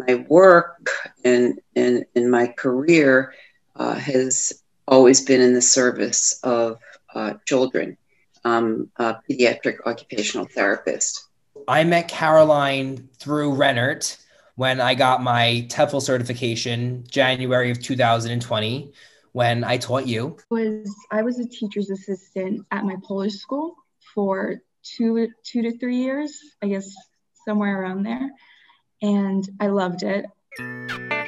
my work and in my career has always been in the service of children. I'm a pediatric occupational therapist. I met Caroline through Rennert when I got my TEFL certification, January of 2020, when I taught you. I was a teacher's assistant at my Polish school for two to 3 years, I guess somewhere around there. And I loved it.